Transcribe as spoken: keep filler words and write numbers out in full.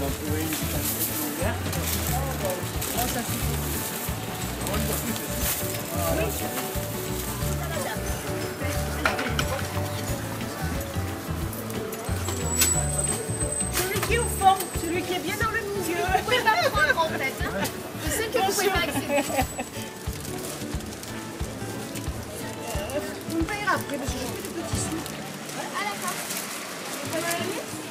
en trouver une qui est un peu plus ouverte. Là, ça suffit. Voilà. Celui qui est au fond, celui qui est bien dans le milieu. Vous pouvez pas prendre en fait. Hein. Je sais que vous pouvez pas accéder. On me payera après parce que j'ai fait des petits sous. Ah d'accord.